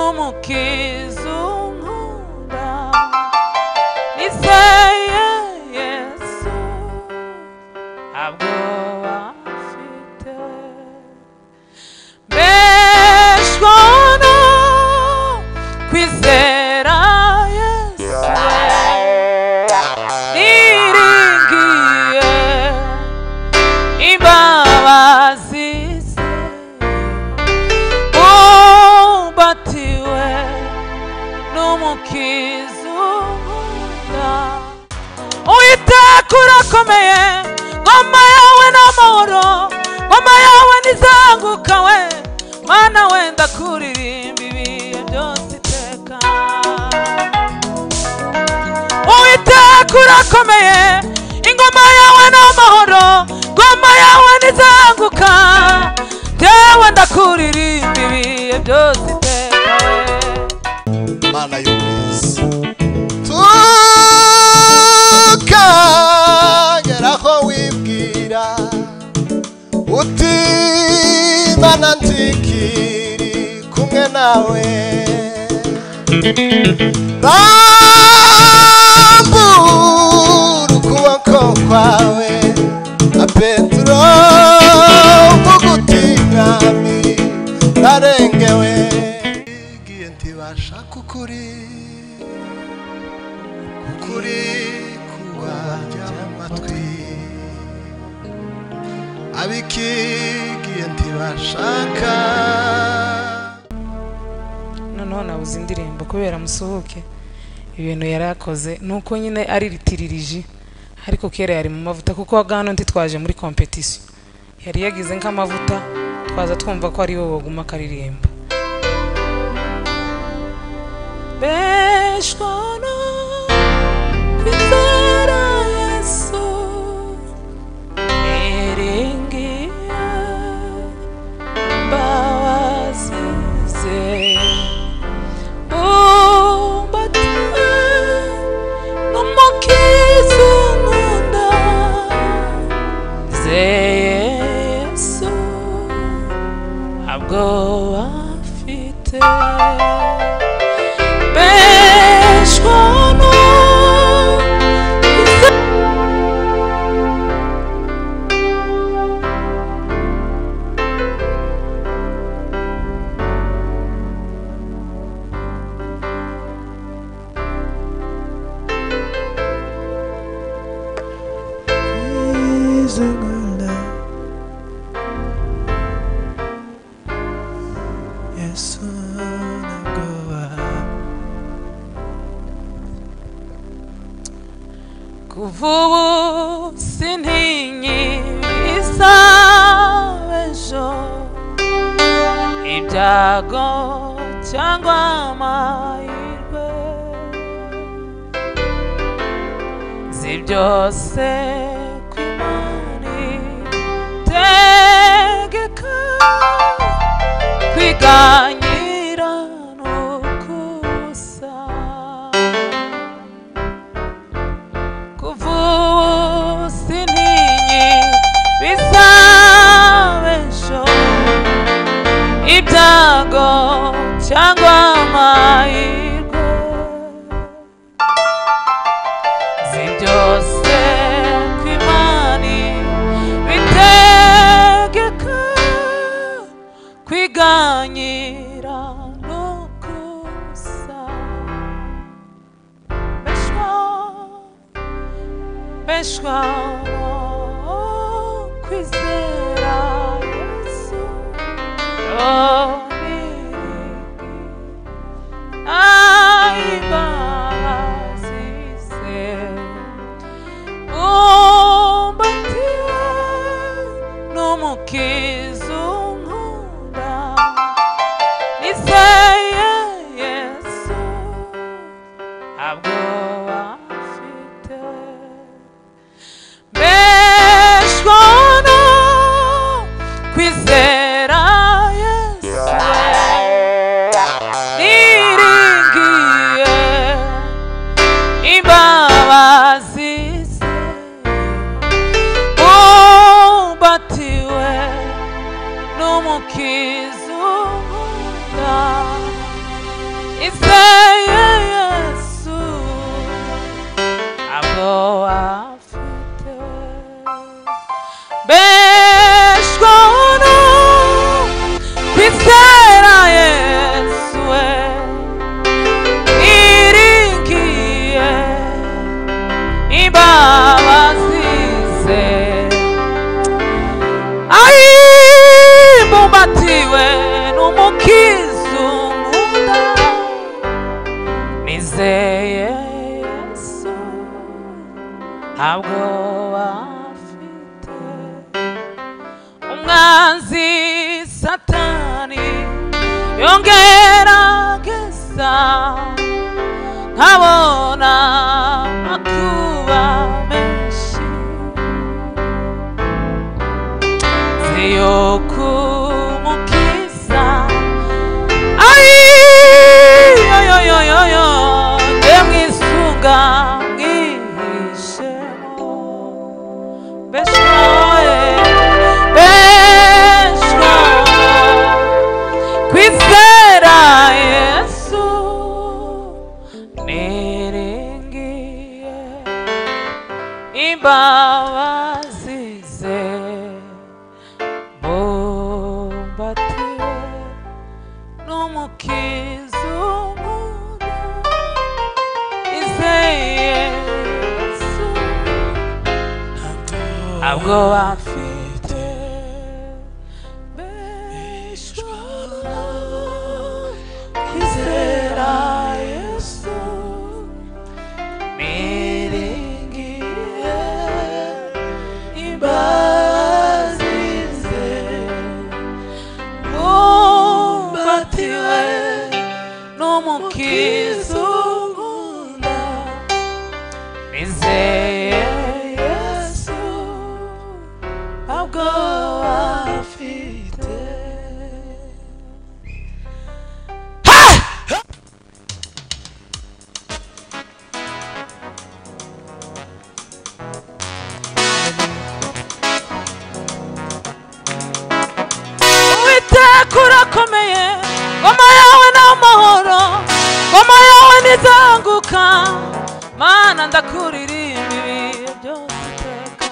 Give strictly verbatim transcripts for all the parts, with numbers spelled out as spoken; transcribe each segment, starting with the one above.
n'umukiza unkunda nizeye Yesu ntabwo afite mbeshwa no kwizera Yesu niringiye imbabazi ze umbatiwe n'umukiza unkunda Uwiteka urakomeye ngoma yawe n'amahoro ngoma yawe nizanguka we Mana wenda kuririmba ibihe byose iteka Uwiteka urakomeye ingoma yawe n'amahoro ngoma yawe nizanguka Jewe ndakuririmba ibihe byose iteka Mana y'ubwiza tukageraho wibwira uti Mana nzikiri kumwe nawe rambura ukuboko kwawe na Petero mugutingami narengewe igihe ntibashaka ukuri ukuri kubarya amatwi abikigiye ntibashaka noneho nabuze indirimbo kubera musuhuke ibintu yarakoze nuko nyine ari ritiririje ariko kera yari mu mavuta kuko gano ntitwaje muri competition yari yagize nk'amavuta twaza twumva ko ari wowe waguma karirimba beshwa no kwizera Yesu niringiye imbabazi ze umbatiwe n'umukiza unkunda nizeye Yesu ntabwo afite beshwa no Yesu nagoba kuva ubu sintinyi isabejo ibyago cyangwa amahirwe zi byose kw'Imana itegeka kwiganyira no kusa kuva ubu sintinyi bizabejo ibyago cyangwa amahirwe zi byose kw'Imana bitegeka kwiganyira no kusa beshwa beshwa no kwizera Yesu imbabazi ze umbatiwe n'umukiza unkunda nizeye Yesu ntabwo afite beshwa no ntabwo bafite umwanzi satani yongerageza nkabona akuba menshi ziyo kumukiza ayiyoyoyoyoyo nde mwisunga mwihishemo beshwawe beshwawe kwizera Yesu niringiye imbabazi ze bumbatiwe n'umukiza unkunda izeye Yesu ntabwo bafite beshwawe kwizera Yesu niringiye imbabazi ze bumbatiwe n'umukiza unkunda nizeye Yesu ntabwo bafite. Kurakomeye ngoma yawe n'amahoro ngoma yawe nizanguka mana ndakuririmba ibihe byose iteka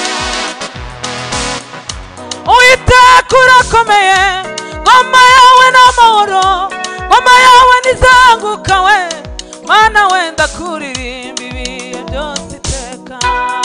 Uwiteka urakomeye ngoma yawe n'amahoro ngoma yawe nizanguka we mana we ndakuririmba ibihe byose iteka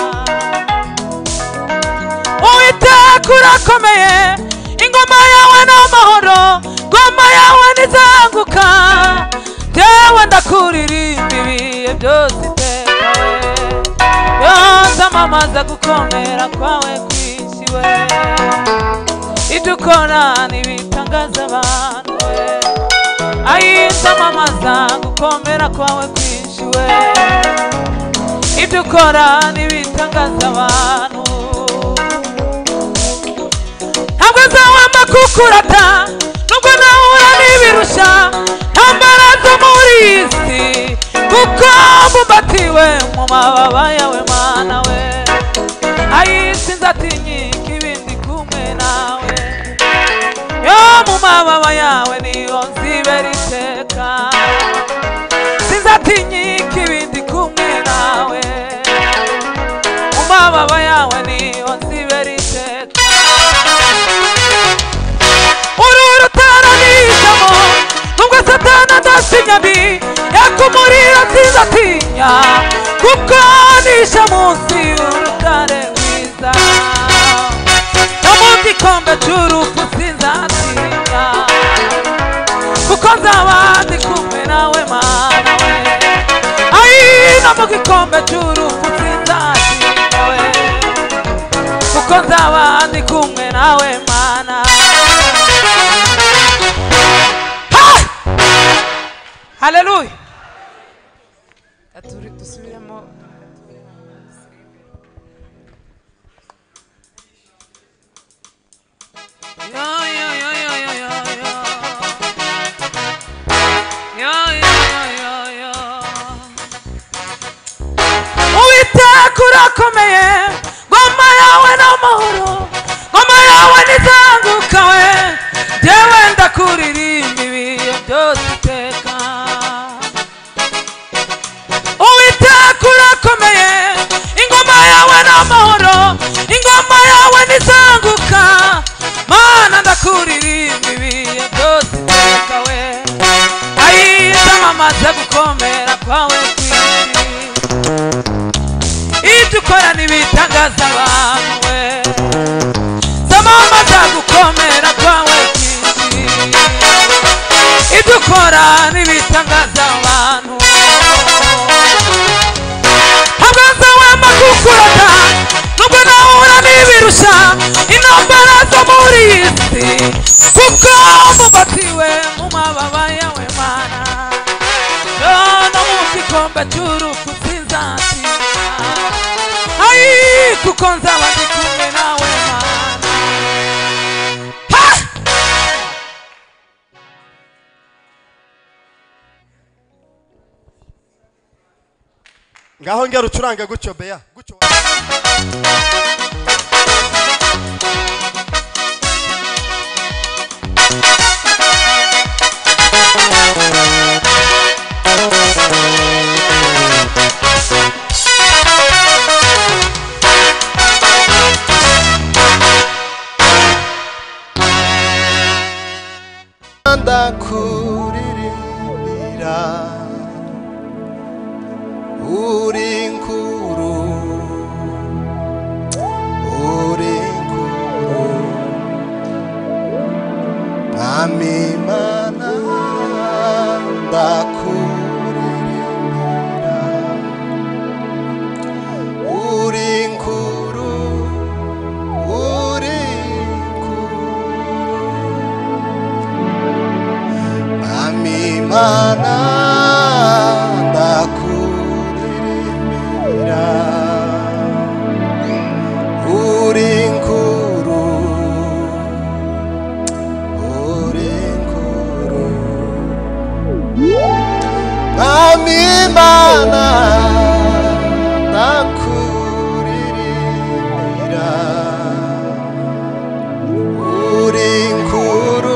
Uwiteka urakomeye ingoma yawe n'amahoro ngoma yawe nizanguka jewe ndakuririmba ibihe byose iteka we yose amamaza gukomera kwawe kwinshi we ibyo ukora ntibitangaza abantu we ayise amamaza gukomera kwawe kwinshi we ibyo ukora ntibitangaza abantu ntabwo kukurata nubwo nahura n'ibirusha ntambara zo muri isi kuko mbumbatiwe mu mababa yawe mana we ayisi nzatinyika ibindi kumwe nawe yo mu mababa yawe niho nzibera iteka sinzatinyika ibindi kumwe nawe mu mababa yawe niho nzibera iteka nubwo satana ndasinyami yakumurira sinzatinya kuko nishe munsi y'urutare rwiza no mu gikombe cy'urupfu sinzatinya kuko nzaba ndi kumwe nawe mana we ayi no mu gikombe cy'urupfu sinzatinya we kuko nzaba ndi kumwe nawe mana Hallelujah. Aturi dusubiremo yo yo yo yo yo yo yo yo yo yo Uwiteka urakomeye ngoma yawe n'amahoro ngoma yawe nizanguka we jewe ndakuririmba ibihe byose iteka ingoma yawe n'amahoro ingoma yawe nizanguka mana ndakuririmba ibihe byose iteka we ayise amamaza gukomera kwawe kwinshi ibyo ukora ntibitangaza abantu we zamamaza gukomera kwawe kwinshi ibyo ukora ntibitangaza abantu kukurata kigomba cy'urupfu sinzatira ai kuko nzaba ndi kumwe nawe Mana. ngaho ngera ucuranga gutyo beya gutyo ndakuririmbira uri nkuru uri nkuru mwami Mana ndakuririmbira uri nkuru uri Mana ndakuririmbira uri nkuru uri nkuru Mwami Mana ndakuririmbira uri nkuru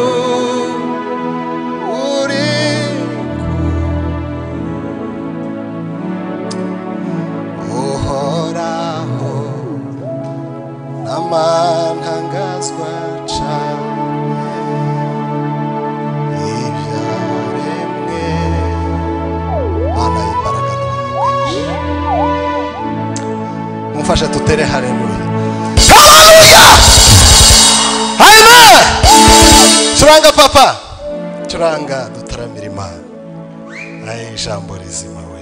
amantangazwa cane ivyaremwe Mana y'imbaraga n'ubwinshi mumfashe tutere haleluya haleluya haleluya curanga papa curanga dutaramira Imana ayi ijambo rizima we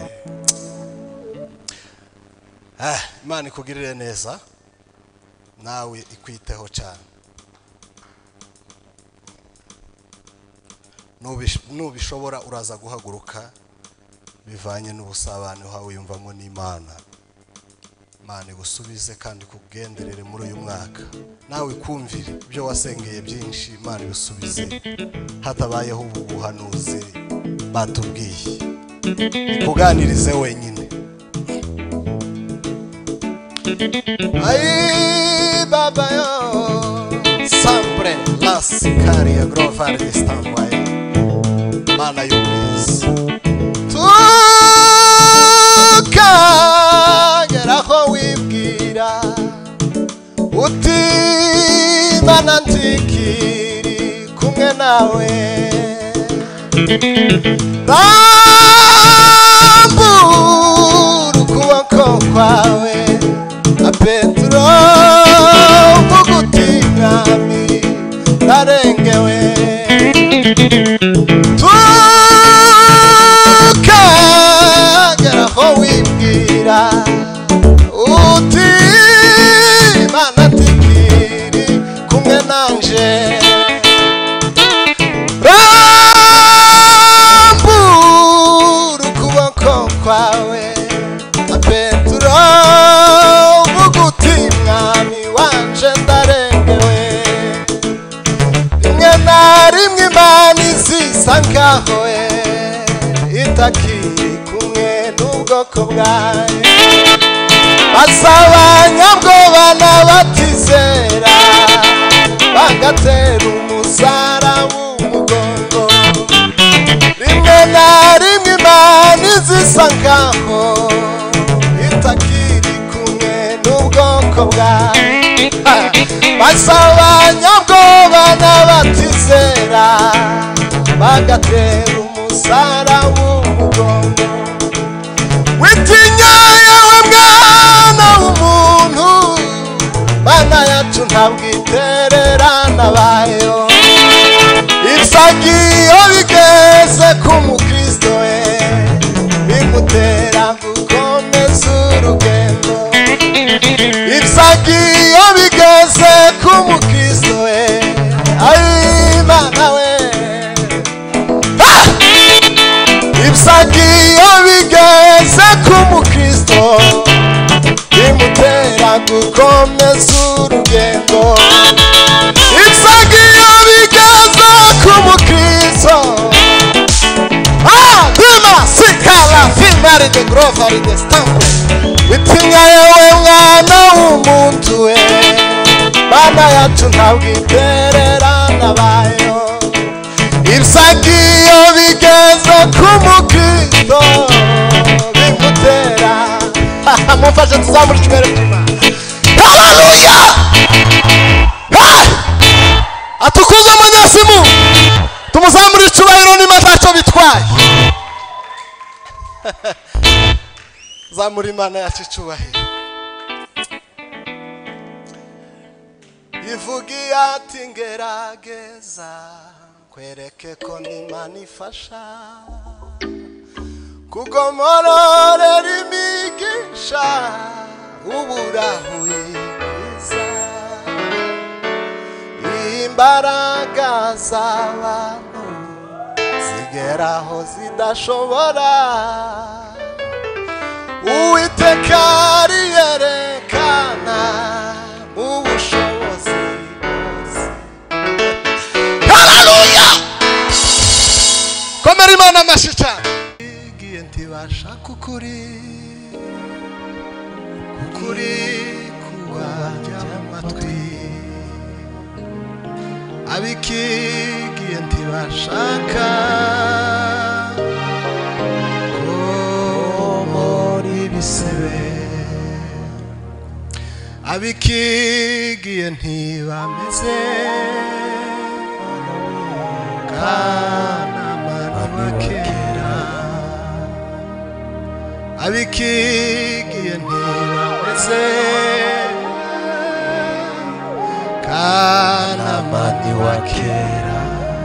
ah Imana ikugirire neza nawe ikwiteho cyane nubishobora uraza guhaguruka bivanye n'ubusabane wawe yumvamo n'Imana Imana igusubize kandi kugenderere muri uyu mwaka nawe kumvire ibyo wasengeye byinshi Imana igusubize hatabayeho ubu buhanuzi batubwiye kuganirize wenyine ai baba yo sempre las caria grofar di stanway Mana y'ubwiza tukageraho wibwira uti Mana nzikiri kumwe nawe rambura ukuboko kwawe na Petro mugutingami narengewe tukageraho wibwira uti Mana nzikiri kumwe nanje rambura ukuboko kwawe na Petro mugutingami wanje ndarengewe rimwe na rimwe Imana izisa nkaho itakiri kumwe n'ubwoko bwayo basabanyabwoba n'abatizera bagatera umusaraba umugongo rimwe na rimwe Imana izisa nkaho itakiri kumwe n'ubwoko bwayo basabanyabwoba n'abatizera bagatera umusaraba umugongo witinya yewe mwana w'umuntu Mana yacu ntabwo itererana bayo ibyagiye bigeze ku mukristo we bimutera gukomeza urugendo ibyagiye bigeze ku mukristo we ayi Mana we ibyagiye bigeze ku mukristo bimutera gukomeza urugendo ibyagiye bigeze ku mukristo ah bima sikala fimari de grovari de stample witinya yewe mwana w'umuntu we bana yacu ntabwo itererana bayo ibyagiye bigeze ku mukristo bimutera mumfashe tuzamura icyubahiro cy'Imana haleluya atukuze umunyasimu tumuzamura icyubahiro niba ntacyo bitwaye zamura Imana yacu icyubahiro ivugiye ati ngerageza kwereke ko n'Imana ifasha kugomororera imigisha uburahuye bwiza imbaraga z'abantu zigeraho zidashobora Uwiteka ariyerekana mu bushobozi bwose haleluya komera Imana amashyi cyane igihe ntibashaka ukuri ukuri kubajya amatwi abikigiye ntibashaka komora ibisebe abikigiye ntibameze kana manibakera abikigiye ntibameze kana maniwakera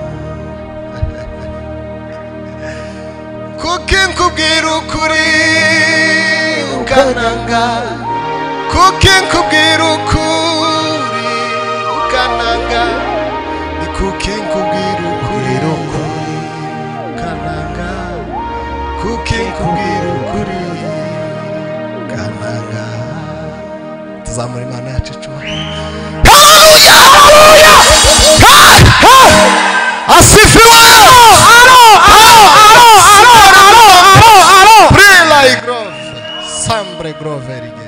kuki nkubwira ukuri ukananga kuki nkubwira ukuri ukananga ni kuki nkubwira ukuri ukananga kuki nkubwira ukuri ukananga tuzamura Imana yacu icyubahiro haleluya haleluya asifiwe aro aro aro aro aro aro prila grove sambre grove erige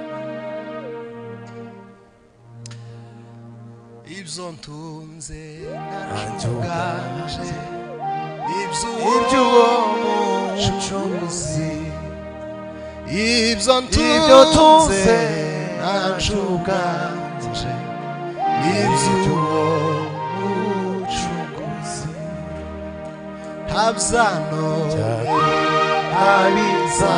ibyo ntunze nanjuganje ibyo mucunguzi ibyo ntunze nanjuganje ibyo mucunguzi habzano abiza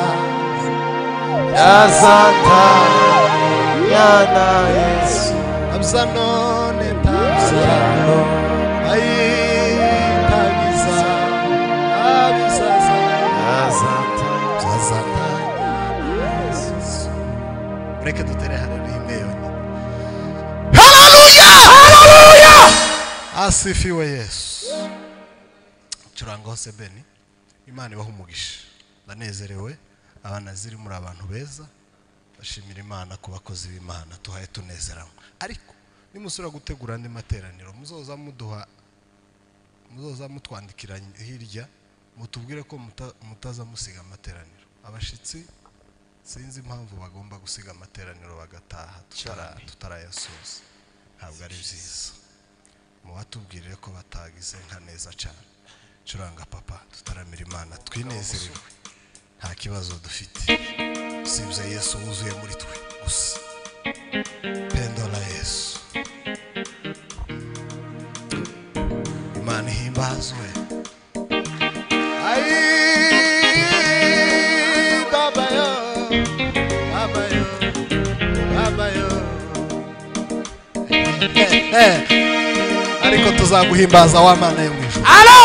yazata yana Yesu habzano netabzano ayi tabiza abiza yazata yazata Yesu reka dutere haleluya imeyoni haleluya haleluya asifiwe Yesu curanga hose beni Imana ibaha umugisha ndanezerewe abana ziri muri abantu beza bashimira Imana ku bakozi b'Imana tuhaye tunezeramo ariko nimusura gutegura andi materaniro muzoza muduha muzoza mutwandikira hirya mutubwire ko mutaza musiga amateraniro abashitsi sinzi impamvu bagomba gusiga amateraniro bagataha tutarayasoza ntabwo ari byiza mubatubwire ko batagize nka neza cyane curanga papa tutaramira Imana twinezerewe nta kibazo dufite usibye Yesu wuzuye muri twe gusa pendo la Yesu Imana ihimbazwe ai baba yo baba yo baba yo eh eh ariko tuzaguhimbaza wa Mana yo mwijuru alo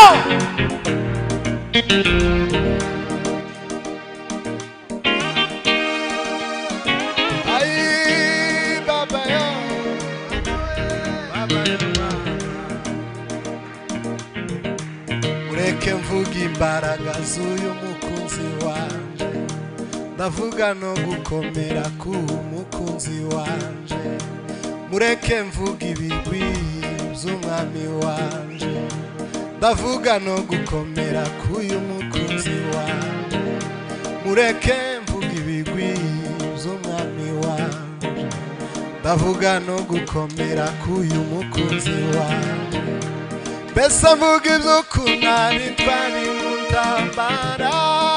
mureke mvuga imbaraga z'uyu mukunzi wanje ndavuga no gukomera k'umukunzi wanje mureke mvuga ibigwi by'umwami wanje ndavuga no gukomera k'uyu mukunzi wanje mureke mvuga ibigwi by'umwami wanje ndavuga no gukomera k'uyu mukunzi wanje mbese mvuga iby'ukunani twari mu ntambara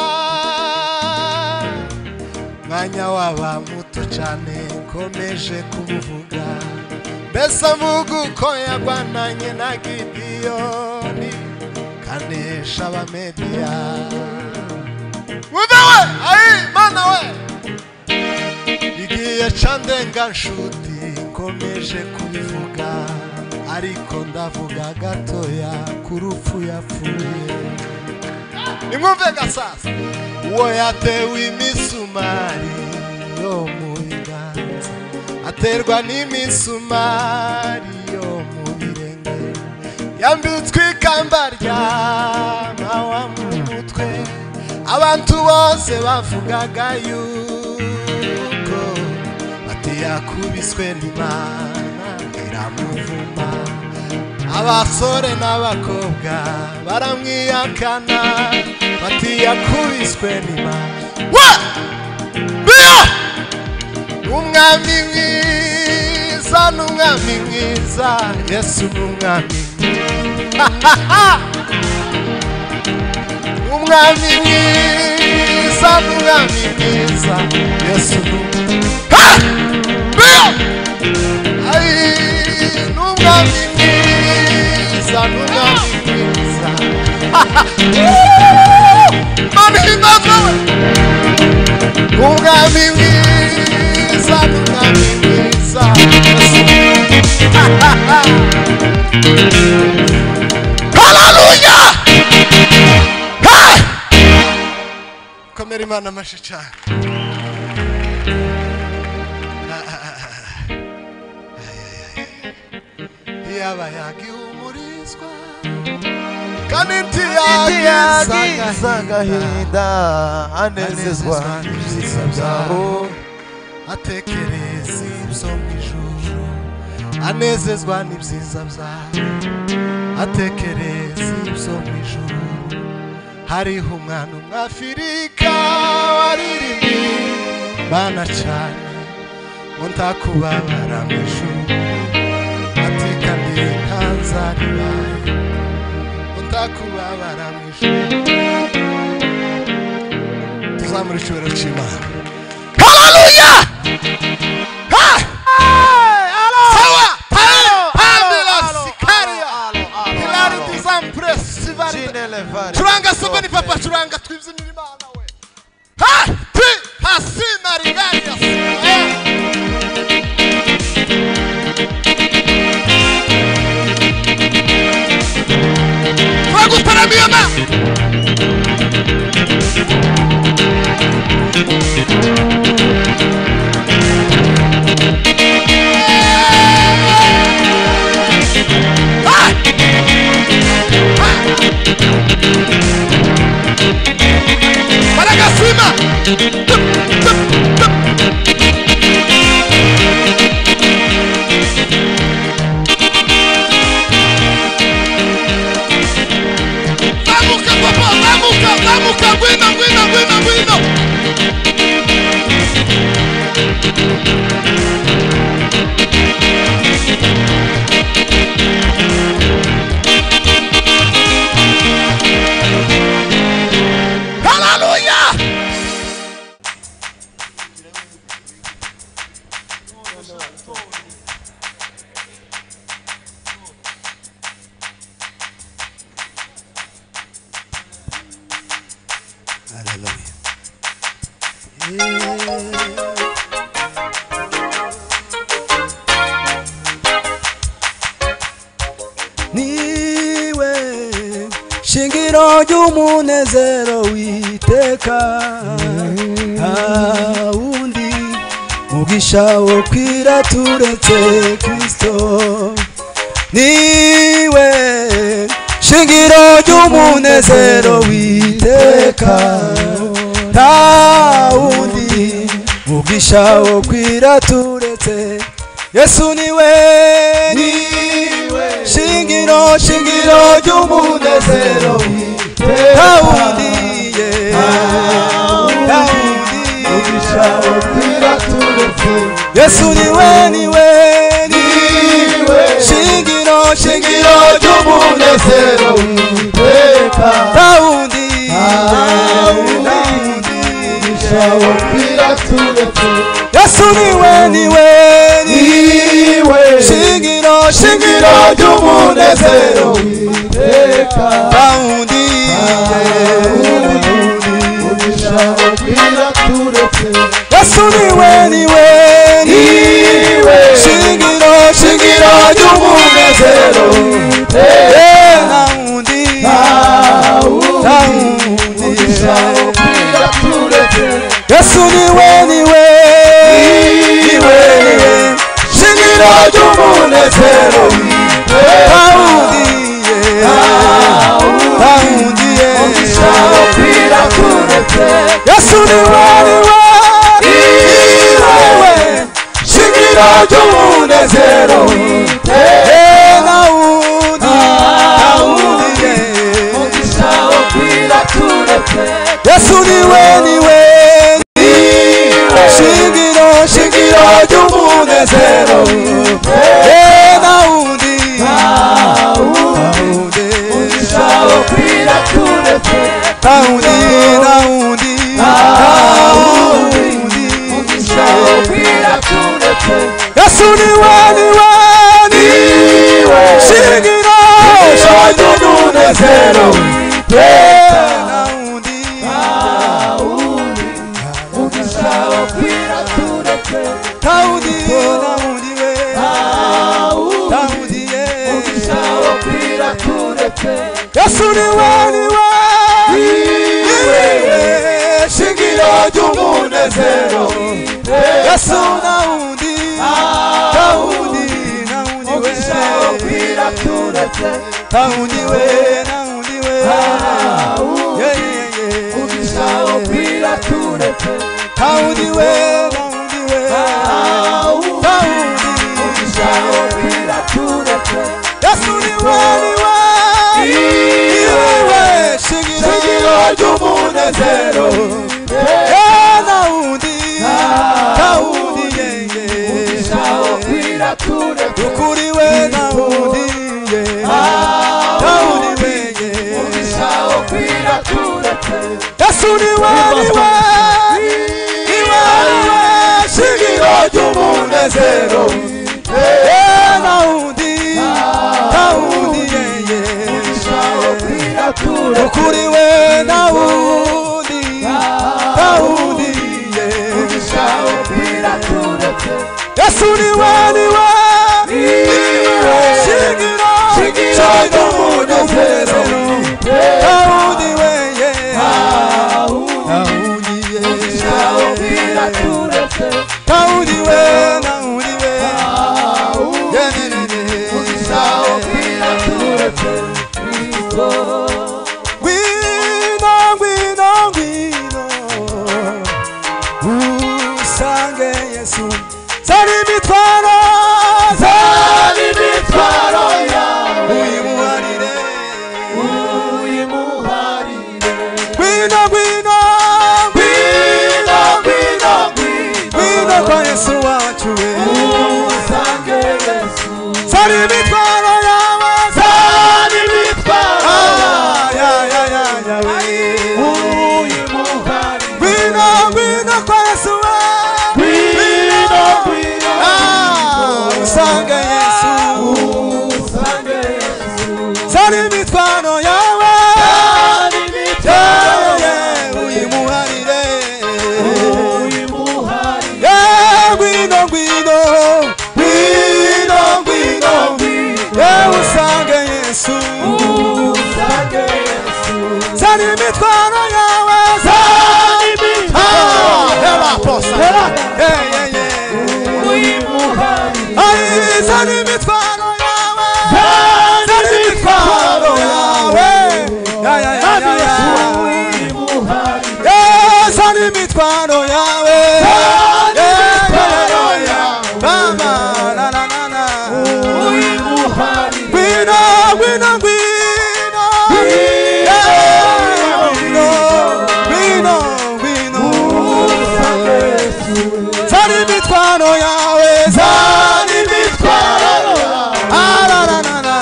mwanya waba muto cyane nkomeje kumuvuga mbese mvuga uko yagwananye na Gideyoni kanesha abamediya wumve we ayi mana we igiye candenga nshuti nkomeje kubivuga ariko ndavuga gatoya ku rupfu yapfuye nimwumve gasasa uwo yatewe imisumari yo mu biganza aterwa n'imisumari yo mu birenge yambitswe ikamba rya mawa mu mutwe abantu bose bavugaga yuko bati yakubiswe n'Imana iramuvuma abasore n'abakobwa baramwiyakana bati yakubiswe n'Imana wa biyo umwami mwiza n'umwami mwiza Yesu n'umwami umwami mwiza n'umwami mwiza Yesu n'umwami biyo ayi n'umwami mwiza n'umwami mwiza mami mama umwami mwiza n'umwami mwiza haleluya komera Imana amashyi cyane yaba yagihumurizwa kandi ntiyagiza agahinda anezezwa n'ibyiza byaho atekereza ibyo mu ijuru anezezwa n'ibyiza byaho atekereza ibyo mu ijuru hariho umwana umwafurika waririmbye Imana cyane ngo ntakubabara mu ijuru kandi ntanzaribaye ntakubabara mu ijuru tuzamura icyubahiro cy'Imana haleluya sawa pamela sikaria hilari dizampresivari curanga sobani papa curanga twibyinira Imana we ha ti hasina rigarias para mi mamá. Para Gasima. Vamos, Cabuino, Guino, Guino, Guino. Aleluya. Niwe shingiro ry'umunezero witeka undi mugisha wo kwira turetse Kristo niwe shingiro ry'umunezero w'iteka nta wundi mugisha wo kwira turetse Yesu niwe niwe shingiro shingiro ry'umunezero w'iteka nta wundi nta wundi mugisha wo kwira turetse Yesu niwe niwe niwe shingiro shingiro ry'umunezero w'iteka nta wundi Yesu niwe niwe niwe shingiro shingiro ry'umunezero w'iteka nta wundi Yesu niwe niwe niwe shingiro shingiro ry'umunezero w'iteka nta wundi nta wundi Yesu niwe niwe niwe shingiro ry'umunezero w'iteka nta wundi nta wundi Yesu niwe niwe niwe shingiro ry'umunezero w'iteka nta wundi nta wundi Yesu niwe niwe shingiro shingiro ry'umunezero w'iteka nta wundi nta wundi nta wundi nta wundi Yesu niwe niwe niwe shingiro ry'umunezero w'iteka nta wundi Taudi, Taudi we, Taudi ye. Yesu niwe niwe, niwe shingiro ry'umunezero. Yesu Taudi, Taudi, Taudi we, Taudi we, Taudi we. Yeah yeah yeah. Taudi we. Yesu niwe niwe niwe shingiro ry'umunezero nta wundi nta wundi ukuri we nta wundi nta wundi Yesu niwe niwe niwe shingiro ry'umunezero nta wundi ukuri we nta wundi nta wundi Yesu niwe niwe niwe shingiro shingiro ry'umunezero nta wundi we nta wundi nta wundi we nta wundi we Gwino, gwino, gwino usange Yesu zari mitwaro zari mitwaro yawe uyimuharire uyimuharire Gwino, gwino, gwino, gwino, gwino kwa Yesu wacu we usange Yesu zari mitwaro yawe zari mitwaro ya ya ya ya we uyimuharire Gwino, gwino kwa Yesu we gwino, gwino usange Yesu usange Yesu zari mitwaro yawe zari mitwaro yawe uyimuharire uyimuharire Gwino, gwino, gwino, gwino, usange Yesu usange Yesu zari mitwaro yawe zari mitwaro hela posa hela yeah yeah yeah uyimuharire ai zari mitwaro yawe zari mitwaro yawe imitwaro yawe Baba na na na na Gwino gwino gwino Gwino gwino Zani imitwaro yawe Zani imitwaro Ala na na na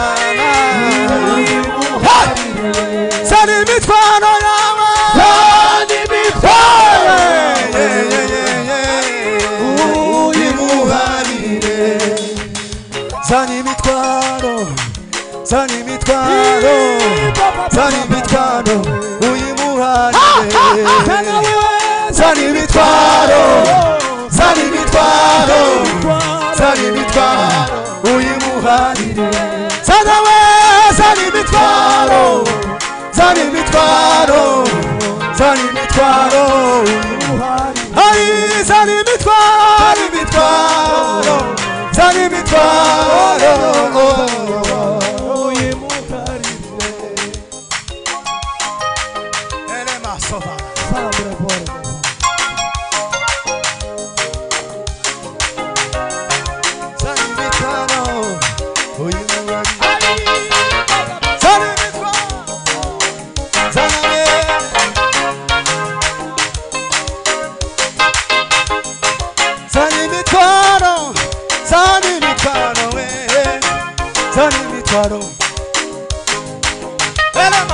Zani imitwaro yawe Zani imitwaro Uyimuharire Zani imitwaro Zani imitwaro Zani imitwaro Uyimuharire Zani imitwaro Zani imitwaro Zani imitwaro Uyimuharire Zana we Zani imitwaro Zani imitwaro Zani imitwaro Hari Zani imitwaro imitwaro Zani imitwaro Uyimuharire Elema soba Sabre por Zani imitwaro Uyimuharire Zani imitwaro Zana we Zani imitwaro Zani imitwaro we Zani imitwaro Elema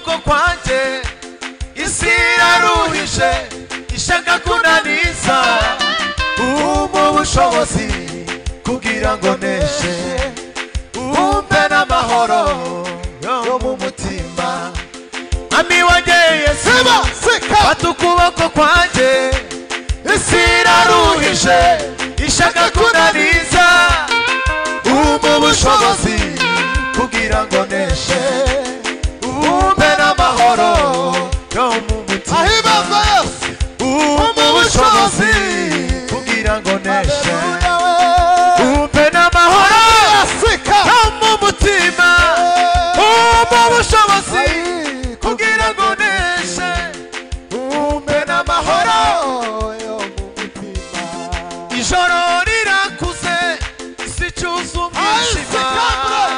kuboko kwanjye isi iraruhije ishaka kunaniza umpa ubushobozi kugira ngo neshe umpe n'amahoro yo mu mutima Mwami wanjye Yesu fata ukuboko kwanjye isi iraruhije ishaka kunaniza umpa ubushobozi kugira ngo neshe umpe n'amahoro yo mu mutima ahimazwa Yesu umpa ubushobozi kugira ngo neshe umpe n'amahoro yo mu mutima umpa ubushobozi kugira ngo neshe umpe n'amahoro yo mu mutima ijoro rirakuze isi cyuzuye umwijima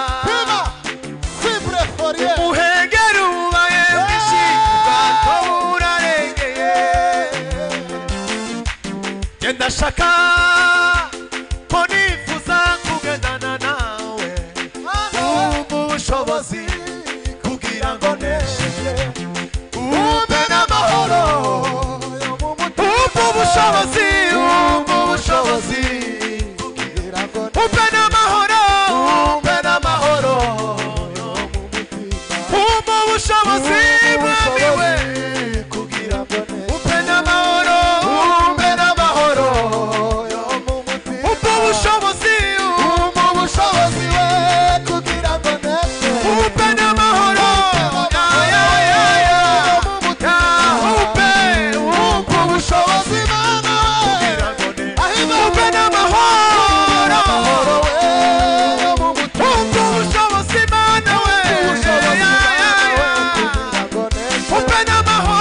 umuhengeri ubaye mwinshi ubwato burarengeye genda shaka ko nifuza kugendana nawe umpa ubushobozi kugira ngo neshe umpe n'amahoro umpa ubushobozi umpa ubushobozi kugira ngo umpe n'amahoro umpe n'amahoro umpa ubushobozi mwami we kugira ngo umpe n'amahoro umpe n'amahoro umpa ubushobozi umpa ubushobozi we kugira ngo neshe umpe n'amahoro ya ya ya ya umpe umpa ubushobozi mana kugira ngo neshe umpe n'amahoro umpa ubushobozi mana we ya ya ya umpe n'amahoro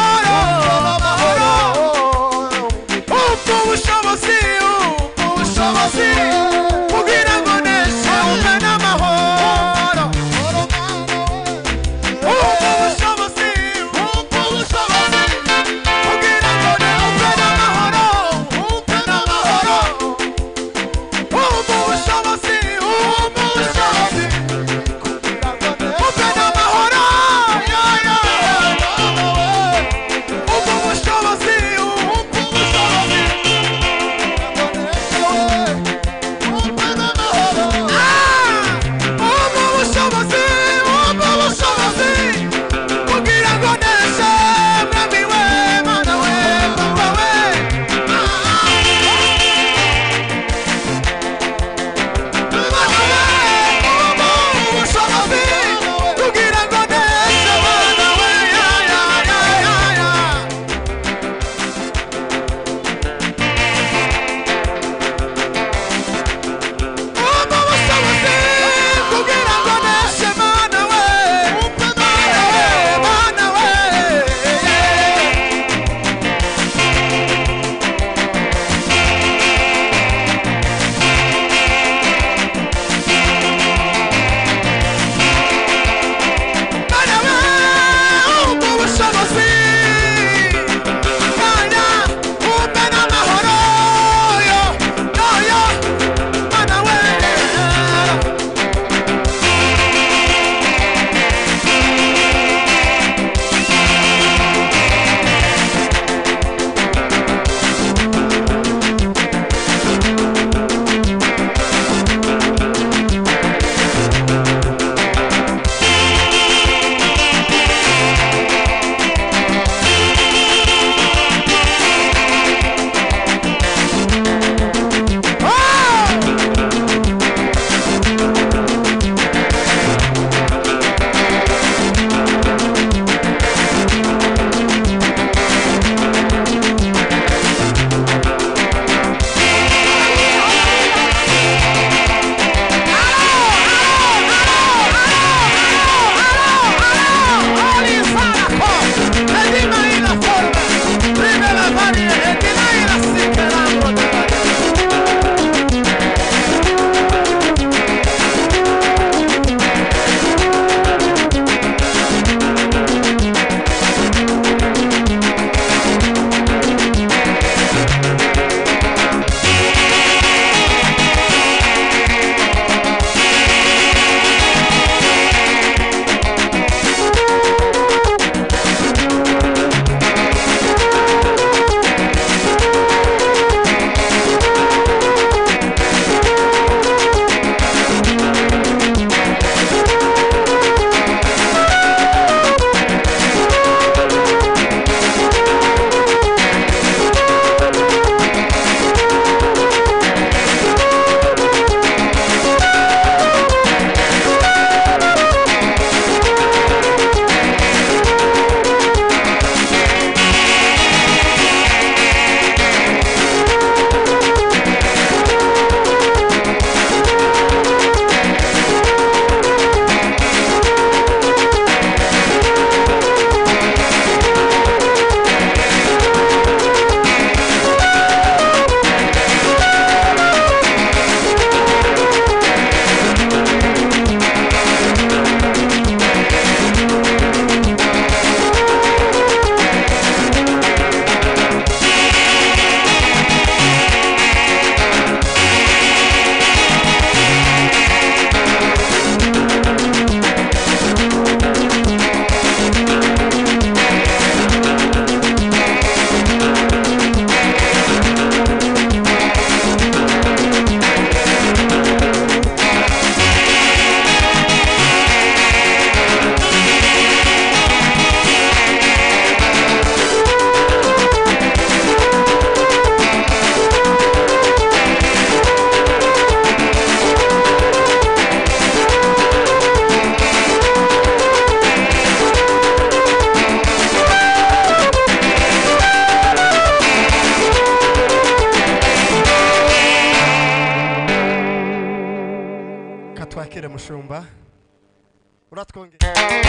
mushumba uratwongera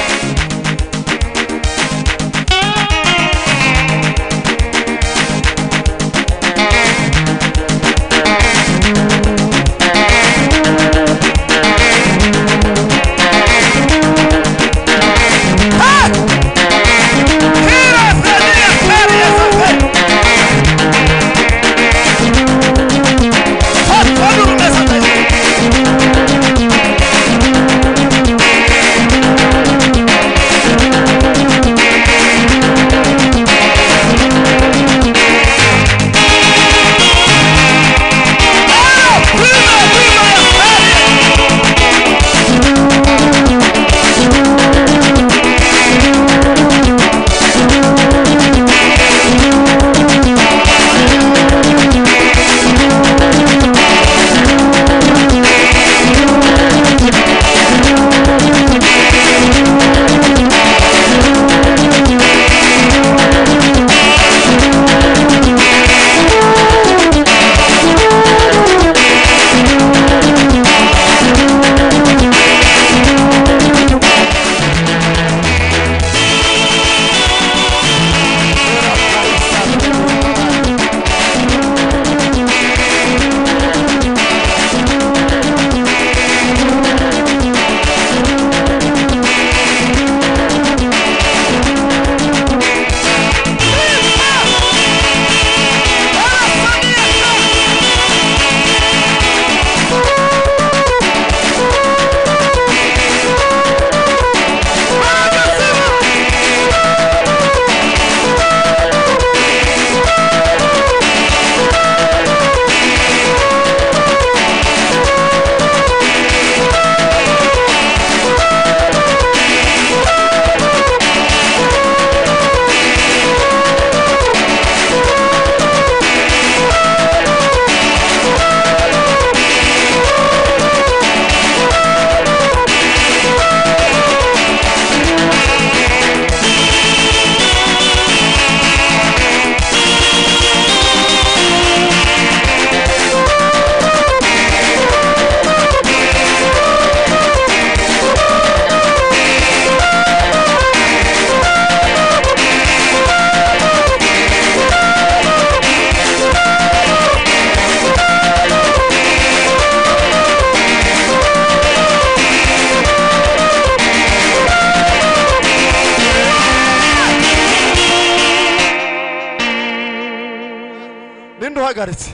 Uhagaritse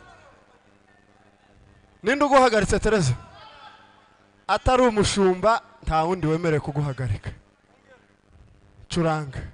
ninde uguhagaritse Tereza atari umushumba nta wundi wemere kuguhagarika curanga